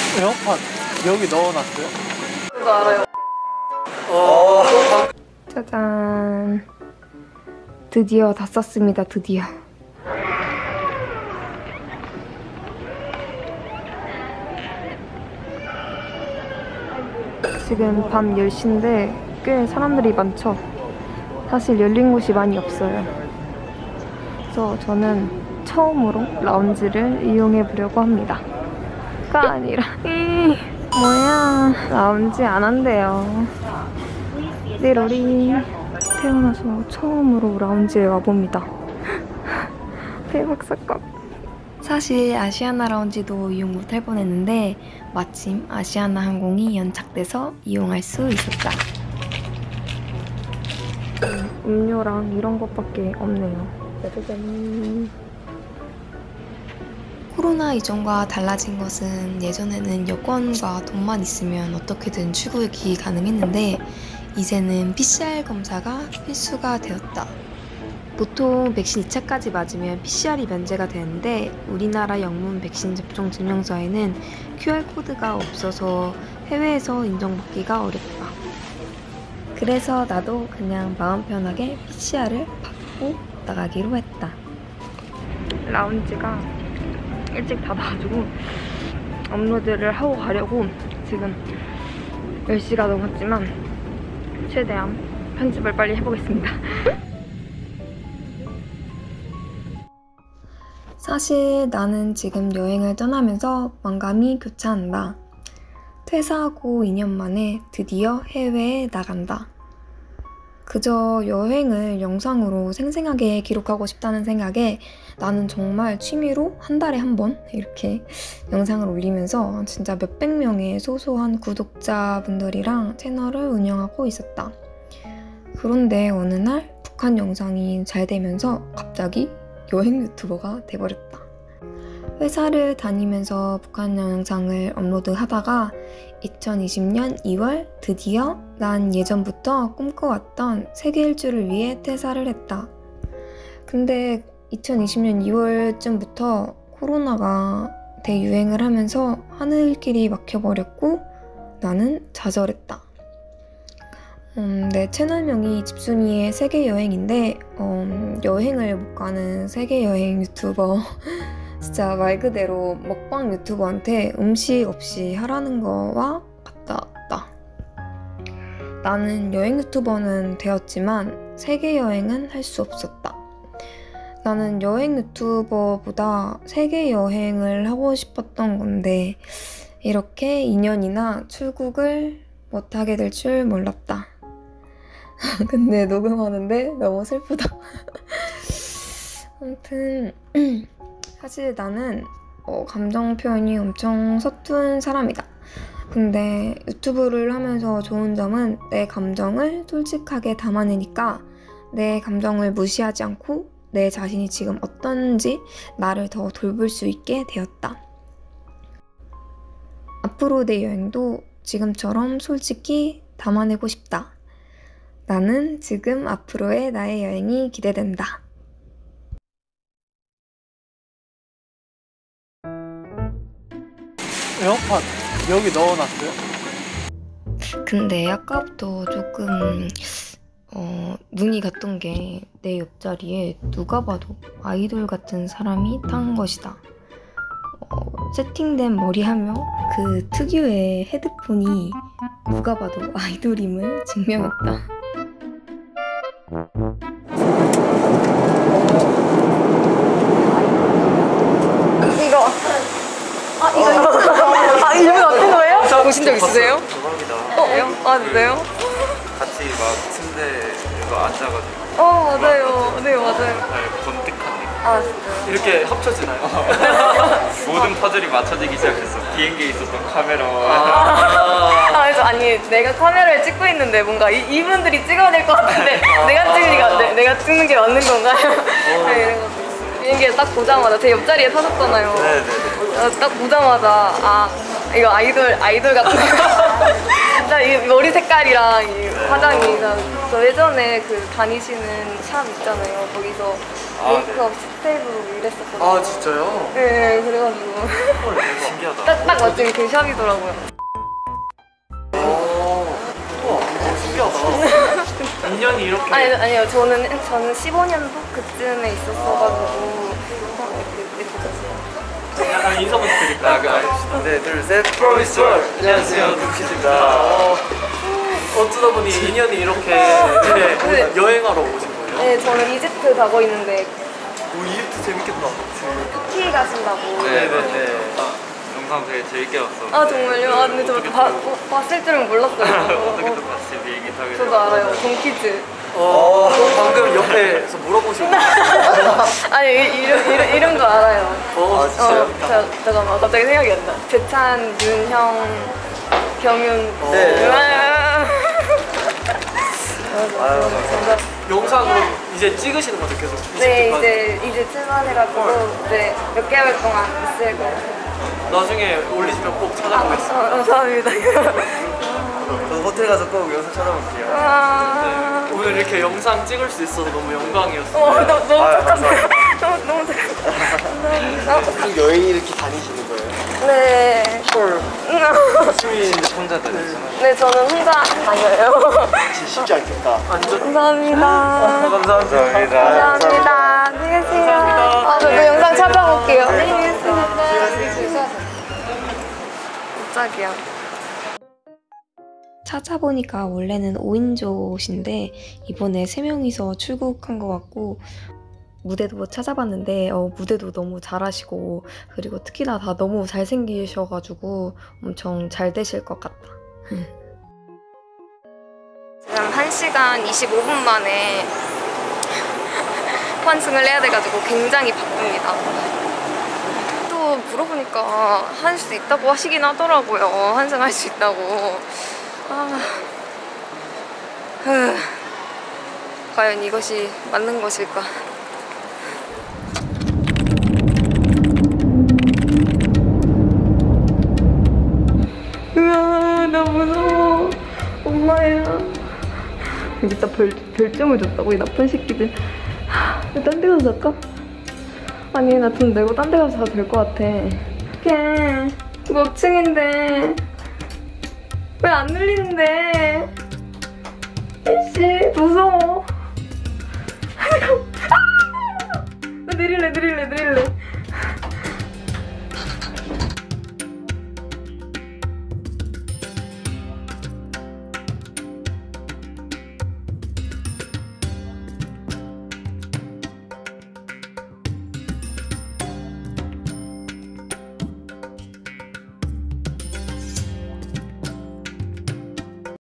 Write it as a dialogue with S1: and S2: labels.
S1: 에어팟 여기 넣어놨어요?
S2: 그거 알아요. 짜잔. 드디어 다 썼습니다, 드디어. 지금 밤 10시인데 꽤 사람들이 많죠? 사실 열린 곳이 많이 없어요. 그래서 저는 처음으로 라운지를 이용해 보려고 합니다. 가 아니라 뭐야, 라운지 안 한대요. 띠로리. 태어나서 처음으로 라운지에 와봅니다. 대박 사건. 사실 아시아나 라운지도 이용 못할 뻔했는데 마침 아시아나 항공이 연착돼서 이용할 수 있었다. 음료랑 이런 것밖에 없네요. 짜자잔. 코로나 이전과 달라진 것은 예전에는 여권과 돈만 있으면 어떻게든 출국이 가능했는데 이제는 PCR 검사가 필수가 되었다. 보통 백신 2차까지 맞으면 PCR이 면제가 되는데 우리나라 영문 백신 접종 증명서에는 QR코드가 없어서 해외에서 인정받기가 어렵다. 그래서 나도 그냥 마음 편하게 PCR을 받고 나가기로 했다. 라운지가 일찍 닫아가지고 업로드를 하고 가려고 지금 10시가 넘었지만 최대한 편집을 빨리 해보겠습니다. 사실 나는 지금 여행을 떠나면서 만감이 교차한다. 퇴사하고 2년 만에 드디어 해외에 나간다. 그저 여행을 영상으로 생생하게 기록하고 싶다는 생각에 나는 정말 취미로 한 달에 한 번 이렇게 영상을 올리면서 진짜 몇백 명의 소소한 구독자분들이랑 채널을 운영하고 있었다. 그런데 어느 날 북한 영상이 잘 되면서 갑자기 여행 유튜버가 돼버렸다. 회사를 다니면서 북한 영상을 업로드하다가 2020년 2월 드디어 난 예전부터 꿈꿔왔던 세계 일주를 위해 퇴사를 했다. 근데 2020년 2월쯤부터 코로나가 대유행을 하면서 하늘길이 막혀버렸고 나는 좌절했다. 내 채널명이 집순이의 세계여행인데 여행을 못 가는 세계여행 유튜버 진짜 말 그대로 먹방 유튜버한테 음식 없이 하라는 거와 같다. 나는 여행 유튜버는 되었지만 세계여행은 할 수 없었다. 나는 여행 유튜버보다 세계여행을 하고 싶었던 건데 이렇게 2년이나 출국을 못하게 될 줄 몰랐다. 근데 녹음하는데 너무 슬프다. 아무튼 사실 나는 감정 표현이 엄청 서툰 사람이다. 근데 유튜브를 하면서 좋은 점은 내 감정을 솔직하게 담아내니까 내 감정을 무시하지 않고 내 자신이 지금 어떤지 나를 더 돌볼 수 있게 되었다. 앞으로 내 여행도 지금처럼 솔직히 담아내고 싶다. 나는 지금 앞으로의 나의 여행이 기대된다.
S1: 에어팟 여기 넣어놨어요?
S2: 근데 아까부터 조금 눈이 갔던 게 내 옆자리에 누가 봐도 아이돌 같은 사람이 탄 것이다. 세팅된 머리하며 그 특유의 헤드폰이 누가 봐도 아이돌임을 증명했다. 이거 일부러 어떤 거예요? 보신 적 있으세요?
S3: 대박이다.
S2: 진짜요?
S3: 같이 막 침대에서 앉아가지고
S2: 맞아요. 네, 맞아요.
S3: 번뜩한 느낌.
S2: 진짜요?
S3: 이렇게 합쳐지나요? 모든 퍼즐이 맞춰지기 시작했어. 비행기에 있었던 카메라.
S2: 그래서 내가 카메라를 찍고 있는데 뭔가 이분들이 찍어야 될 것 같은데 내가 찍는 게 맞는 건가요? 이런 것도.
S4: 비행기에 딱 보자마자 제 옆자리에 타셨잖아요.
S3: 네네네.
S4: 딱 보자마자 이거 아이돌 같은 이 머리 색깔이랑 이 화장이 저 예전에 그 다니시는 샵 있잖아요. 거기서 메이크업 스텝으로 일했었거든요.
S1: 아 진짜요?
S4: 네, 그래가지고
S3: 신기하다.
S4: 딱 마침 그 샵이더라고요.
S1: 우와 신기하다. 인연이 이렇게.
S4: 아니요 저는 15년도 그쯤에 있었어가지고
S1: 약간 인사 먼저 드릴까요?
S3: 네, 둘, 셋. 프로미스월. 안녕하세요, 두키즈입니다.
S1: 어쩌다 보니 인연이 이렇게 네, 여행하러 오신 거예요?
S4: 네 저는 이집트 가고 있는데
S1: 오 이집트 재밌겠다.
S4: 터키 가신다고.
S3: 네네네. 영상 되게 재밌게 봤어.
S4: 정말요? 근데 저 봤을 줄은 몰랐어요.
S3: 어떻게 똑같이 비행기 타게
S4: 저도 알아요. 동키즈.
S1: 방금 옆에서 물어보신 거.
S4: 아니 이름도 알아요.
S1: 진짜요?
S4: 잠깐만 갑자기 생각이 안 나. 재찬, 윤형, 경윤.
S1: 영상으로 이제 찍으시는 거죠 계속?
S4: 네 이제 출발해가지고 이제 몇 개월 동안 있을 거예요.
S1: 나중에 올리시면 꼭 찾아보겠습니다.
S4: 감사합니다.
S3: 저도 호텔 가서 꼭 영상 찾아볼게요.
S1: 오늘 이렇게 영상 찍을 수 있어서 너무 영광이었어요.
S4: 너무 착하네요. 너무 착하네요.
S3: 꼭 여행 이렇게 다니시는 거예요?
S4: 네.
S3: 수민 혼자 다니시나요?
S4: 네 저는 혼자 다녀요.
S3: 쉽지 않겠다.
S4: 감사합니다.
S3: 감사합니다.
S4: 감사합니다. 안녕히 계세요. 저도 영상 찾아볼게요. 안녕히 계세요. 깜짝이야.
S2: 찾아보니까 원래는 5인조신데 이번에 3명이서 출국한 것 같고 무대도 찾아봤는데 무대도 너무 잘하시고 그리고 특히나 다 너무 잘생기셔가지고 엄청 잘 되실 것 같다.
S4: 지금 1시간 25분 만에 환승을 해야 돼가지고 굉장히 바쁩니다. 또 물어보니까 할 수 있다고 하시긴 하더라고요. 환승할 수 있다고. 과연 이것이 맞는 것일까? 나 무서워. 엄마야. 여기다 별점을 줬다고 이 나쁜 새끼들. 딴 데 가서 살까? 아니 나 돈 내고 딴 데 가서 사도 될 것 같아. 어떡해. 몇 층인데 왜 안 눌리는데? 씨 무서워. 나 내릴래.